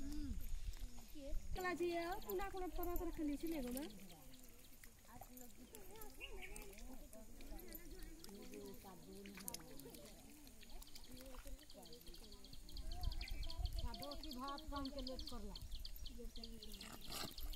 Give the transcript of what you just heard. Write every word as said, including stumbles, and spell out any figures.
कला जी है कुना कुना तरह तरह खेली छी लेगो ना सादो की भात काम के लेट करला